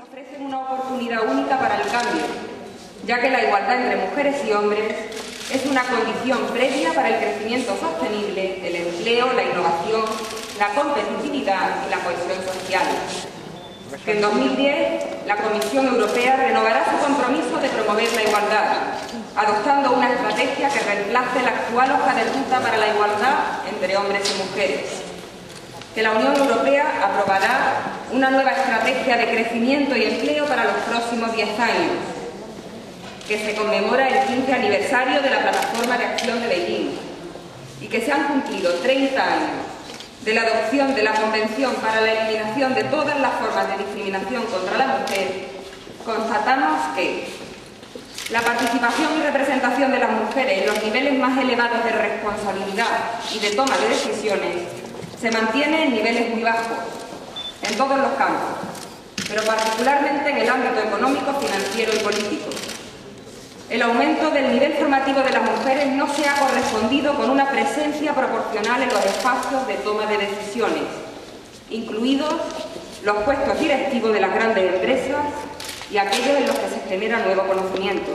ofrecen una oportunidad única para el cambio, ya que la igualdad entre mujeres y hombres es una condición previa para el crecimiento sostenible, el empleo, la innovación, la competitividad y la cohesión social. Que en 2010 la Comisión Europea renovará su compromiso de promover la igualdad, adoptando una estrategia que reemplace la actual hoja de ruta para la igualdad entre hombres y mujeres. Que la Unión Europea aprobará una nueva estrategia de crecimiento y empleo para los próximos 10 años. Que se conmemora el 15 aniversario de la Plataforma de Acción de Beijing y que se han cumplido 30 años de la adopción de la Convención para la Eliminación de todas las formas de discriminación contra la mujer, constatamos que la participación y representación de las mujeres en los niveles más elevados de responsabilidad y de toma de decisiones se mantiene en niveles muy bajos, en todos los campos, pero particularmente en el ámbito económico, financiero y político. El aumento del nivel formativo de las mujeres no se ha correspondido con una presencia proporcional en los espacios de toma de decisiones, incluidos los puestos directivos de las grandes empresas y aquellos en los que se genera nuevo conocimiento.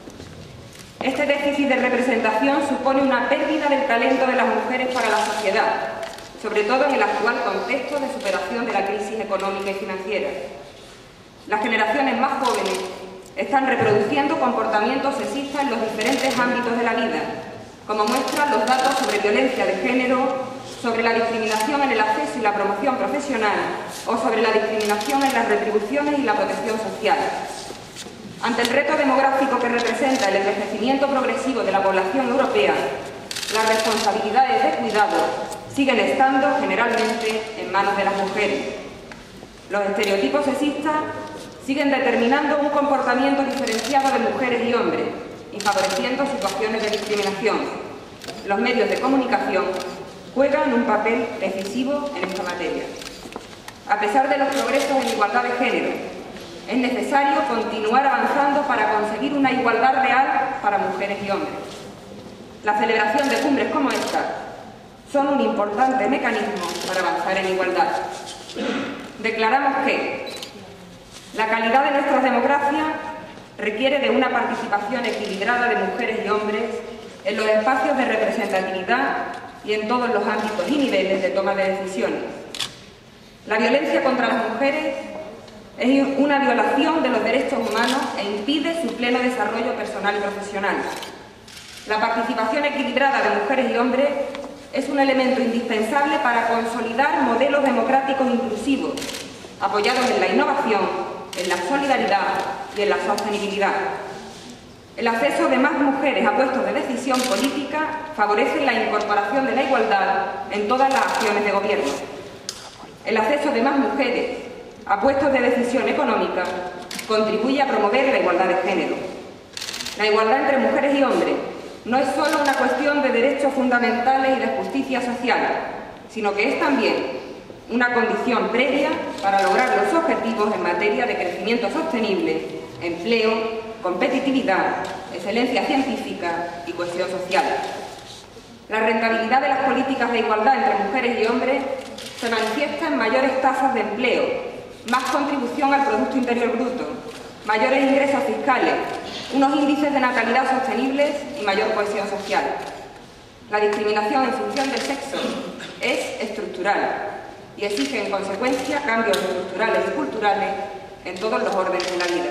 Este déficit de representación supone una pérdida del talento de las mujeres para la sociedad, sobre todo en el actual contexto de superación de la crisis económica y financiera. Las generaciones más jóvenes están reproduciendo comportamientos sexistas en los diferentes ámbitos de la vida, como muestran los datos sobre violencia de género, sobre la discriminación en el acceso y la promoción profesional o sobre la discriminación en las retribuciones y la protección social. Ante el reto demográfico que representa el envejecimiento progresivo de la población europea, las responsabilidades de cuidado siguen estando generalmente en manos de las mujeres. Los estereotipos sexistas siguen determinando un comportamiento diferenciado de mujeres y hombres y favoreciendo situaciones de discriminación. Los medios de comunicación juegan un papel decisivo en esta materia. A pesar de los progresos en igualdad de género, es necesario continuar avanzando para conseguir una igualdad real para mujeres y hombres. La celebración de cumbres como esta son un importante mecanismo para avanzar en igualdad. Declaramos que la calidad de nuestras democracias requiere de una participación equilibrada de mujeres y hombres en los espacios de representatividad y en todos los ámbitos y niveles de toma de decisiones. La violencia contra las mujeres es una violación de los derechos humanos e impide su pleno desarrollo personal y profesional. La participación equilibrada de mujeres y hombres es un elemento indispensable para consolidar modelos democráticos inclusivos, apoyados en la innovación, en la solidaridad y en la sostenibilidad. El acceso de más mujeres a puestos de decisión política favorece la incorporación de la igualdad en todas las acciones de gobierno. El acceso de más mujeres a puestos de decisión económica contribuye a promover la igualdad de género. La igualdad entre mujeres y hombres no es solo una cuestión de derechos fundamentales y de justicia social, sino que es también una condición previa para lograr los objetivos en materia de crecimiento sostenible, empleo, competitividad, excelencia científica y cohesión social. La rentabilidad de las políticas de igualdad entre mujeres y hombres se manifiesta en mayores tasas de empleo, más contribución al Producto Interior Bruto, mayores ingresos fiscales, unos índices de natalidad sostenibles y mayor cohesión social. La discriminación en función del sexo es estructural y exige en consecuencia cambios estructurales y culturales en todos los órdenes de la vida.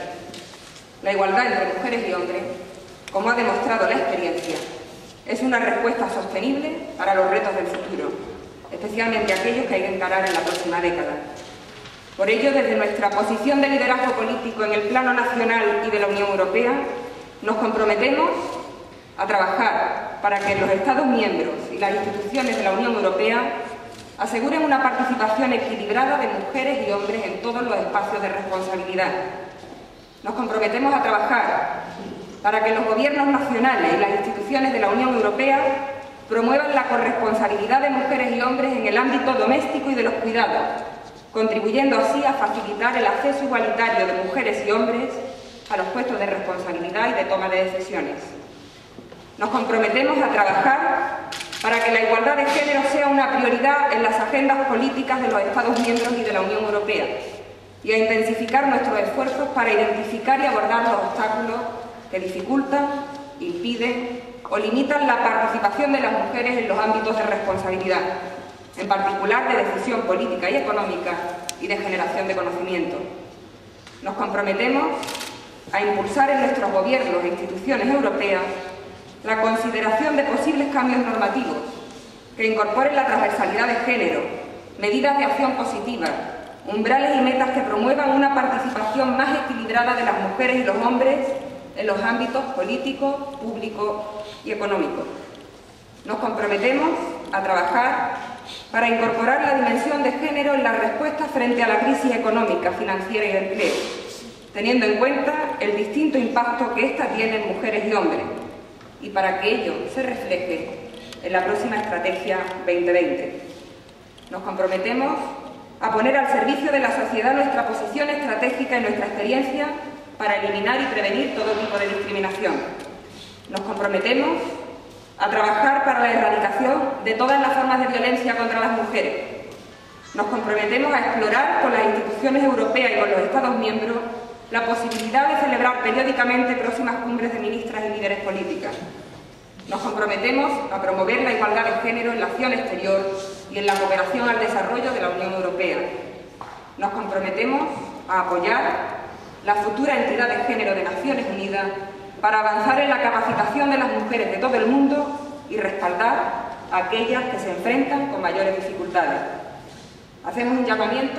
La igualdad entre mujeres y hombres, como ha demostrado la experiencia, es una respuesta sostenible para los retos del futuro, especialmente aquellos que hay que encarar en la próxima década. Por ello, desde nuestra posición de liderazgo político en el plano nacional y de la Unión Europea, nos comprometemos a trabajar para que los Estados miembros y las instituciones de la Unión Europea aseguren una participación equilibrada de mujeres y hombres en todos los espacios de responsabilidad. Nos comprometemos a trabajar para que los gobiernos nacionales y las instituciones de la Unión Europea promuevan la corresponsabilidad de mujeres y hombres en el ámbito doméstico y de los cuidados, contribuyendo así a facilitar el acceso igualitario de mujeres y hombres a los puestos de responsabilidad y de toma de decisiones. Nos comprometemos a trabajar para que la igualdad de género sea una prioridad en las agendas políticas de los Estados miembros y de la Unión Europea, y a intensificar nuestros esfuerzos para identificar y abordar los obstáculos que dificultan, impiden o limitan la participación de las mujeres en los ámbitos de responsabilidad, en particular de decisión política y económica y de generación de conocimiento. Nos comprometemos a impulsar en nuestros gobiernos e instituciones europeas la consideración de posibles cambios normativos que incorporen la transversalidad de género, medidas de acción positiva, umbrales y metas que promuevan una participación más equilibrada de las mujeres y los hombres en los ámbitos político, público y económico. Nos comprometemos a trabajar para incorporar la dimensión de género en la respuesta frente a la crisis económica, financiera y de empleo, teniendo en cuenta el distinto impacto que ésta tiene en mujeres y hombres, y para que ello se refleje en la próxima Estrategia 2020. Nos comprometemos a poner al servicio de la sociedad nuestra posición estratégica y nuestra experiencia para eliminar y prevenir todo tipo de discriminación. Nos comprometemos a trabajar para la erradicación de todas las formas de violencia contra las mujeres. Nos comprometemos a explorar con las instituciones europeas y con los Estados miembros la posibilidad de celebrar periódicamente próximas cumbres de ministras y líderes políticas. Nos comprometemos a promover la igualdad de género en la acción exterior y en la cooperación al desarrollo de la Unión Europea. Nos comprometemos a apoyar la futura entidad de género de Naciones Unidas para avanzar en la capacitación de las mujeres de todo el mundo y respaldar a aquellas que se enfrentan con mayores dificultades. Hacemos un llamamiento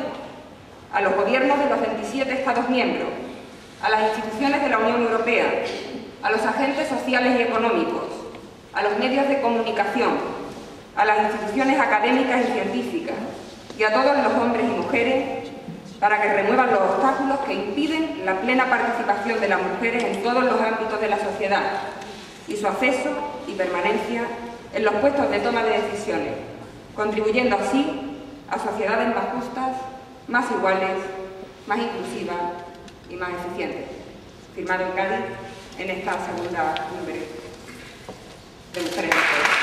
a los gobiernos de los 27 Estados miembros, a las instituciones de la Unión Europea, a los agentes sociales y económicos, a los medios de comunicación, a las instituciones académicas y científicas y a todos los hombres y mujeres para que remuevan los obstáculos que impiden la plena participación de las mujeres en todos los ámbitos de la sociedad y su acceso y permanencia en los puestos de toma de decisiones, contribuyendo así a sociedades más justas, más iguales, más inclusivas y más eficientes. Firmado en Cádiz en esta segunda cumbre de mujeres.